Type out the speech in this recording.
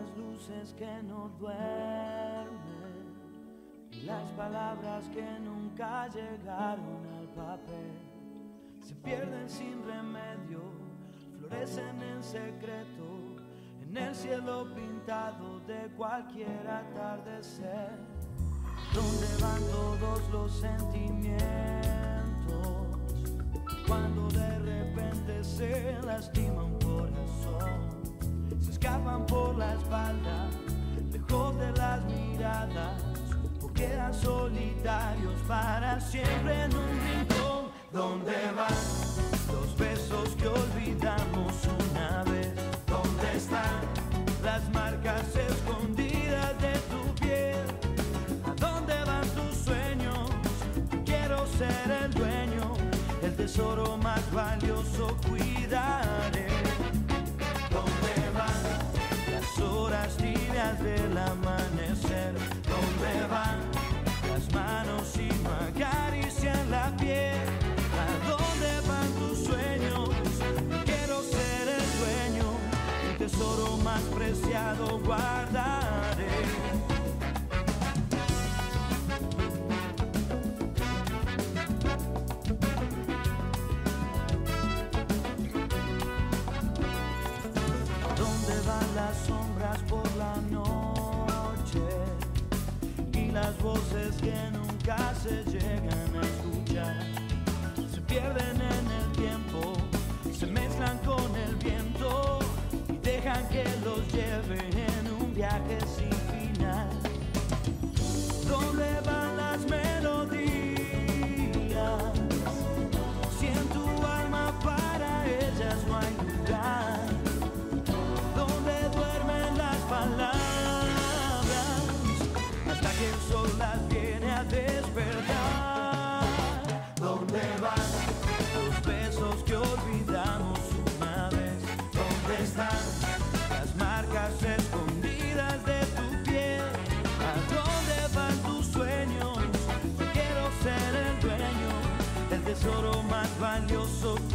las luces que no duermen y las palabras que nunca llegaron al papel se pierden sin remedio, florecen en secreto en el cielo pintado de cualquier atardecer. ¿Dónde van todos los sentimientos cuando de repente se lastima un corazón? Se escapan por la espalda, lejos de las miradas, o quedan solitarios para siempre en un rincón. ¿Dónde van los besos que olvidamos una vez? ¿Dónde están las marcas escondidas de tu piel? ¿A dónde van tus sueños? Quiero ser el dueño, el tesoro más valioso cuidaré. ¿Dónde van las horas tibias del amanecer? ¿Dónde van las manos y no acarician la piel? ¿A dónde van tus sueños? Quiero ser el dueño, el tesoro más preciado guardaré. ¿Dónde van las sombras por la noche y las voces que nunca se llegan a escuchar? Se pierden en el tiempo, se mezclan con el viento y dejan que los lleve en un viaje sin final. ¿Dónde van las melodías? Si en tu alma para ellas no hay lugar. ¿Dónde duermen las palabras hasta que el sol las viene a despertar? ¿Dónde van los besos que olvidamos una vez? ¿Dónde están las marcas escondidas de tu piel? ¿A dónde van tus sueños? Yo quiero ser el dueño, el tesoro más valioso